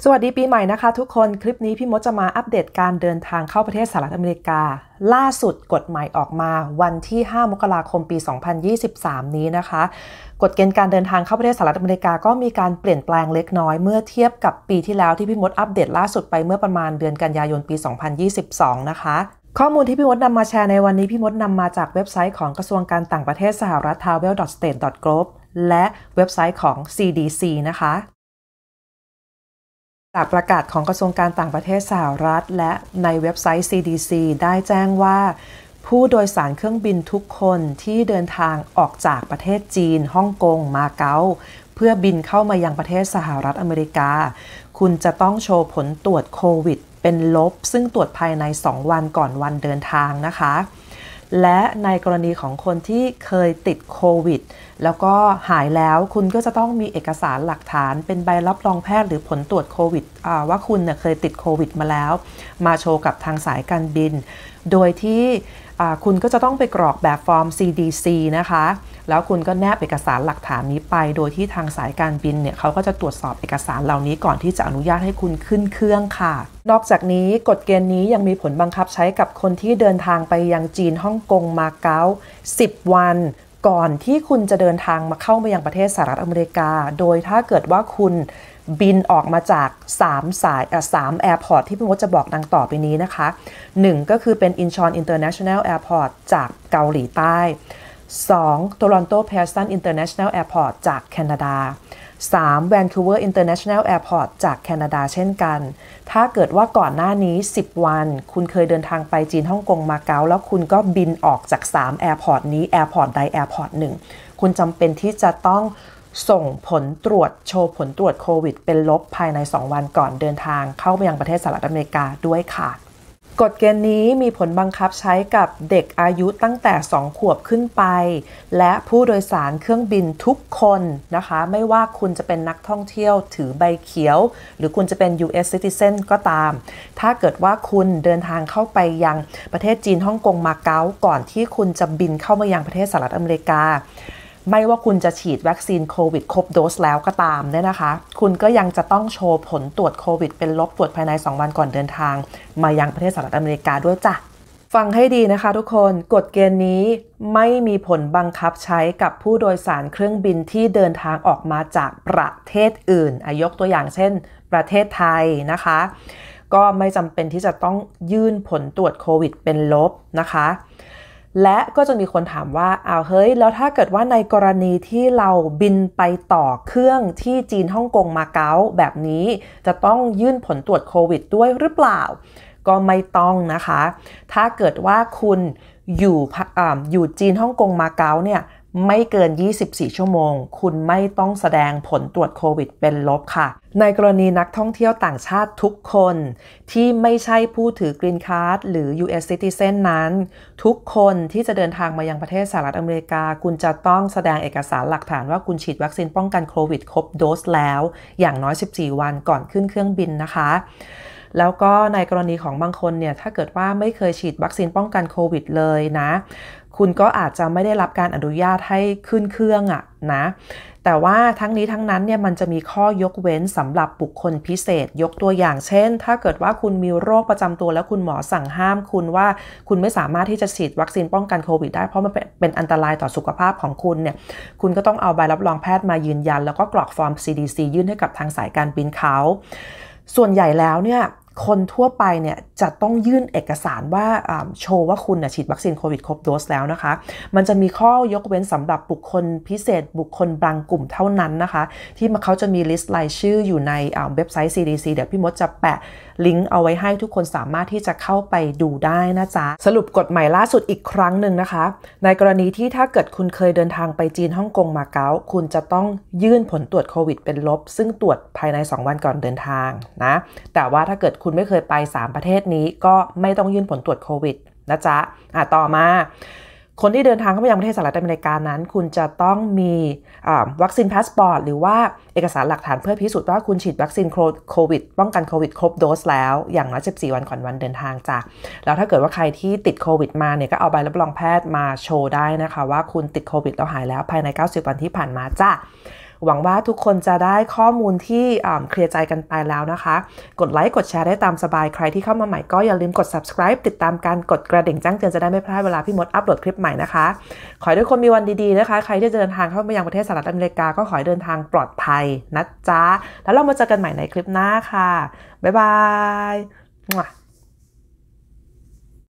สวัสดีปีใหม่นะคะทุกคนคลิปนี้พี่มดจะมาอัปเดตการเดินทางเข้าประเทศสหรัฐอเมริกาล่าสุดกฎใหม่ออกมาวันที่5 มกราคมปี 2023 นี้นะคะกฎเกณฑ์การเดินทางเข้าประเทศสหรัฐอเมริกาก็มีการเปลี่ยนแปลงเล็กน้อยเมื่อเทียบกับปีที่แล้วที่พี่มดอัปเดตล่าสุดไปเมื่อประมาณเดือนกันยายนปี 2022 นะคะข้อมูลที่พี่มดนำมาแชร์ในวันนี้พี่มดนำมาจากเว็บไซต์ของกระทรวงการต่างประเทศสหรัฐ travel.state.gov และเว็บไซต์ของ CDC นะคะจากประกาศของกระทรวงการต่างประเทศสหรัฐและในเว็บไซต์ CDC ได้แจ้งว่าผู้โดยสารเครื่องบินทุกคนที่เดินทางออกจากประเทศจีนฮ่องกงมาเก๊าเพื่อบินเข้ามายังประเทศสหรัฐอเมริกาคุณจะต้องโชว์ผลตรวจโควิดเป็นลบซึ่งตรวจภายใน2 วันก่อนวันเดินทางนะคะและในกรณีของคนที่เคยติดโควิดแล้วก็หายแล้วคุณก็จะต้องมีเอกสารหลักฐานเป็นใบรับรองแพทย์หรือผลตรวจโควิดว่าคุณเคยติดโควิดมาแล้วมาโชว์กับทางสายการบินโดยที่คุณก็จะต้องไปกรอกแบบฟอร์ม CDC นะคะแล้วคุณก็แนบเอกสารหลักฐานนี้ไปโดยที่ทางสายการบินเนี่ยเขาก็จะตรวจสอบเอกสารเหล่านี้ก่อนที่จะอนุญาตให้คุณขึ้นเครื่องค่ะนอกจากนี้กฎเกณฑ์นี้ยังมีผลบังคับใช้กับคนที่เดินทางไปยังจีนฮ่องกงมาเก๊า10 วันก่อนที่คุณจะเดินทางมาเข้ามายังประเทศสหรัฐอเมริกาโดยถ้าเกิดว่าคุณบินออกมาจาก3 แอร์พอร์ตที่พี่มดจะบอกดังต่อไปนี้นะคะ1ก็คือเป็น Incheon International Airport จากเกาหลีใต้2 Toronto Pearson International Airport จากแคนาดา3 Vancouver International Airport จากแคนาดาเช่นกันถ้าเกิดว่าก่อนหน้านี้10 วันคุณเคยเดินทางไปจีนฮ่องกงมาเก๊าแล้วคุณก็บินออกจาก3 แอร์พอร์ตนี้แอร์พอร์ตใดแอร์พอร์ต1คุณจำเป็นที่จะต้องส่งผลตรวจโชว์ผลตรวจโควิดเป็นลบภายใน2 วันก่อนเดินทางเข้าไปยังประเทศสหรัฐอเมริกาด้วยค่ะกฎเกณฑ์นี้มีผลบังคับใช้กับเด็กอายุตั้งแต่2 ขวบขึ้นไปและผู้โดยสารเครื่องบินทุกคนนะคะไม่ว่าคุณจะเป็นนักท่องเที่ยวถือใบเขียวหรือคุณจะเป็น US Citizen ก็ตามถ้าเกิดว่าคุณเดินทางเข้าไปยังประเทศจีนฮ่องกงมาเก๊าก่อนที่คุณจะบินเข้ามายังประเทศสหรัฐอเมริกาไม่ว่าคุณจะฉีดวัคซีนโควิดครบโดสแล้วก็ตามเนี่ยนะคะคุณก็ยังจะต้องโชว์ผลตรวจโควิดเป็นลบตรวจภายใน2 วันก่อนเดินทางมายังประเทศสหรัฐอเมริกาด้วยจ้ะฟังให้ดีนะคะทุกคนกฎเกณฑ์นี้ไม่มีผลบังคับใช้กับผู้โดยสารเครื่องบินที่เดินทางออกมาจากประเทศอื่นยกตัวอย่างเช่นประเทศไทยนะคะก็ไม่จำเป็นที่จะต้องยื่นผลตรวจโควิดเป็นลบนะคะและก็จะมีคนถามว่าเฮ้ยแล้วถ้าเกิดว่าในกรณีที่เราบินไปต่อเครื่องที่จีนฮ่องกงมาเก๊าแบบนี้จะต้องยื่นผลตรวจโควิดด้วยหรือเปล่าก็ไม่ต้องนะคะถ้าเกิดว่าคุณอยู่จีนฮ่องกงมาเก๊าเนี่ยไม่เกิน24 ชั่วโมงคุณไม่ต้องแสดงผลตรวจโควิดเป็นลบค่ะในกรณีนักท่องเที่ยวต่างชาติทุกคนที่ไม่ใช่ผู้ถือกรีนการ์ดหรือ US Citizen นั้นทุกคนที่จะเดินทางมายังประเทศสหรัฐอเมริกาคุณจะต้องแสดงเอกสารหลักฐานว่าคุณฉีดวัคซีนป้องกันโควิดครบโดสแล้วอย่างน้อย14 วันก่อนขึ้นเครื่องบินนะคะแล้วก็ในกรณีของบางคนเนี่ยถ้าเกิดว่าไม่เคยฉีดวัคซีนป้องกันโควิดเลยนะคุณก็อาจจะไม่ได้รับการอนุญาตให้ขึ้นเครื่องนะแต่ว่าทั้งนี้ทั้งนั้นเนี่ยมันจะมีข้อยกเว้นสำหรับบุคคลพิเศษยกตัวอย่างเช่นถ้าเกิดว่าคุณมีโรคประจำตัวแล้วคุณหมอสั่งห้ามคุณว่าคุณไม่สามารถที่จะฉีดวัคซีนป้องกันโควิดได้เพราะมันเป็นอันตรายต่อสุขภาพของคุณเนี่ยคุณก็ต้องเอาใบรับรองแพทย์มายืนยันแล้วก็กรอกฟอร์ม CDC ยื่นให้กับทางสายการบินเขาส่วนใหญ่แล้วเนี่ยคนทั่วไปเนี่ยจะต้องยื่นเอกสารว่าโชว์ว่าคุณฉีดวัคซีนโควิดครบโดสแล้วนะคะมันจะมีข้อยกเว้นสำหรับบุคคลพิเศษบุคคลบางกลุ่มเท่านั้นนะคะที่เขาจะมีลิสต์รายชื่ออยู่ในเว็บไซต์ CDC เดี๋ยวพี่มดจะแปะลิงก์เอาไว้ให้ทุกคนสามารถที่จะเข้าไปดูได้นะจ๊ะสรุปกฎใหม่ล่าสุดอีกครั้งหนึ่งนะคะในกรณีที่ถ้าเกิดคุณเคยเดินทางไปจีนฮ่องกงมาเก๊าคุณจะต้องยื่นผลตรวจโควิดเป็นลบซึ่งตรวจภายใน2 วันก่อนเดินทางนะแต่ว่าถ้าเกิดคุณไม่เคยไป3 ประเทศนี้ก็ไม่ต้องยื่นผลตรวจโควิดนะจ๊ะต่อมาคนที่เดินทางเข้าไปยังประเทศสหรัฐอเมริกานั้นคุณจะต้องมีวัคซีนพาสปอร์ตหรือว่าเอกสารหลักฐานเพื่อพิสูจน์ว่าคุณฉีดวัคซีนโควิดป้องกันโควิดครบโดสแล้วอย่างน้อย14 วันก่อนวันเดินทางจ้ะแล้วถ้าเกิดว่าใครที่ติดโควิดมาเนี่ยก็เอาใบรับรองแพทย์มาโชว์ได้นะคะว่าคุณติดโควิดแล้วหายแล้วภายใน90 วันที่ผ่านมาจ้ะหวังว่าทุกคนจะได้ข้อมูลที่เคลียร์ใจกันไปแล้วนะคะกดไลค์กดแชร์ได้ตามสบายใครที่เข้ามาใหม่ก็อย่าลืมกด subscribe ติดตามการกดกระดิ่งแจ้งเตือนจะได้ไม่พลาดเวลาพี่มดอัปโหลดคลิปใหม่นะคะขอให้ทุกคนมีวันดีๆนะคะใครที่จะเดินทางเข้ามายังประเทศสหรัฐอเมริกาก็ขอให้เดินทางปลอดภัยนะจ๊ะแล้วเรามาเจอกันใหม่ในคลิปหน้าค่ะบ๊ายบาย